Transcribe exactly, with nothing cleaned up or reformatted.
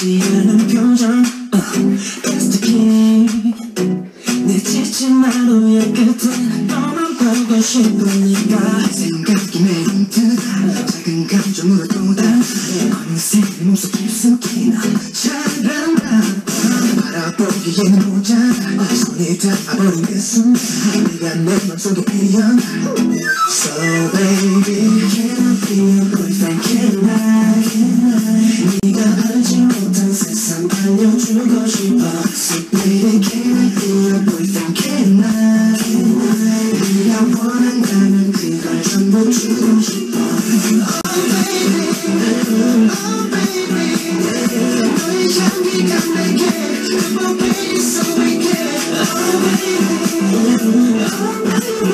보이지 않는 표정 That's the key 내 지친 하루의 끝에 너만 보고 싶으니까 생각이 매운 듯 작은 감정으로 돋아 어느새 내 몸속 깊숙이 난 잘한다 바라보기에는 모자라 손이 닿아버린 그 순간 네가 내 맘속에 피어 So baby can I be your boyfriend can I 네가 알지 못한 세상 알려주고 싶어 So baby can I be your boyfriend can I 네가 원한다면 그걸 전부 주고 싶어 Oh baby oh baby 너의 향기가 내게 그 몸에 있어 we can Oh baby oh baby